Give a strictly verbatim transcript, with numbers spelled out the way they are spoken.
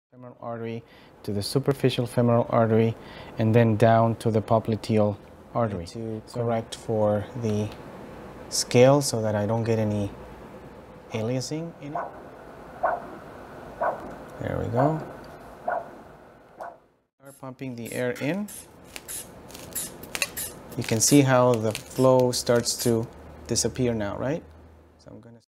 femoral artery to the superficial femoral artery and then down to the popliteal artery to correct for the scale so that I don't get any aliasing in it. There we go. Start pumping the air in. You can see how the flow starts to disappear now, right? So I'm going to